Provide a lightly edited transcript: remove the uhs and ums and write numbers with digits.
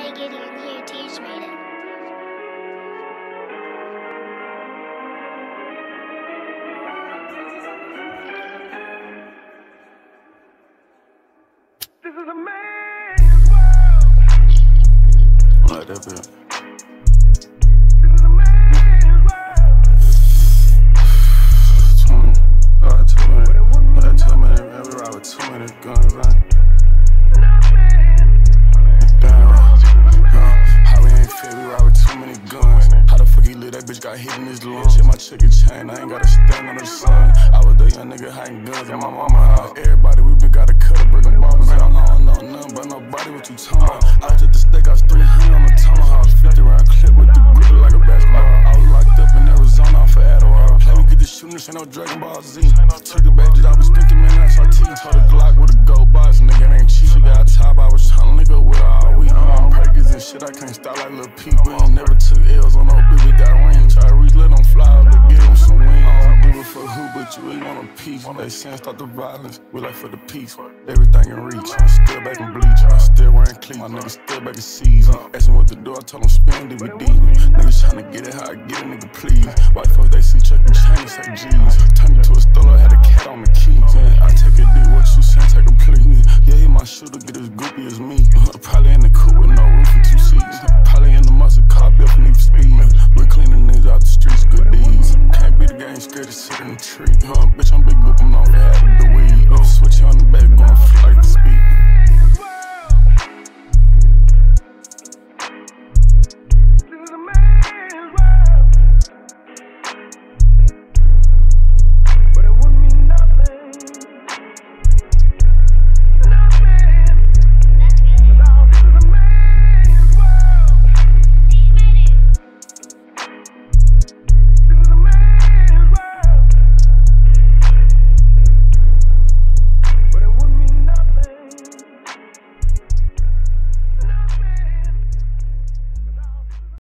They get in here, Teach made it. This is a man's world. I like that bit. This is a man's world. I had too many, we ride with too many guns, right? Damn, how we ain't fit, we ride with too many guns. How the fuck he lit, that bitch got hit in his lungs. Shit, my chicken chain, I ain't got a stand on the sun. I was the young nigga hiding guns in my mama house. Everybody, we been got a cutter, breaking bombs out. I don't know nothing but nobody, what you talking about? I was at the steak, I was 300 on the tomahawk. 50 round clip with the grip like a basketball. I was locked up in Arizona off of Adderall. Play, we get the shooting, this ain't no Dragon Ball Z. Took the badges, I was thinking, man, that's our team. Told the Glock with a gold box, nigga, it ain't cheap. She got a top, I was trying to link up with her all week. I'm perkins and shit, I can't stop like Lil Peep. We ain't never took L's on no bitch, we got rings. Try to reach, let them fly out, but give them some wings. I don't give a fuck who, but you really want a piece. They saying stop the violence, we like for the peace. Everything in reach, I'm still back in bleach. I'm still wearing clean, my niggas still back in season. Asking what to do, I told them spin DVD. Niggas tryna get it how I get it, nigga, please. White folks, they see Chuck and chain, say G's. Turned into a stolo, had a cat on the keys. I take a D, what you saying, take a plea. Yeah, he my shooter, get as goopy as me.